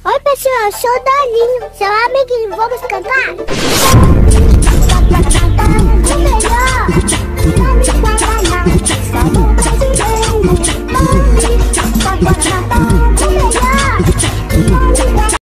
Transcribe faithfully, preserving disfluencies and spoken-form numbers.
Oi, pessoal, eu sou o Dolinho, seu amiguinho, vamos cantar? O melhor.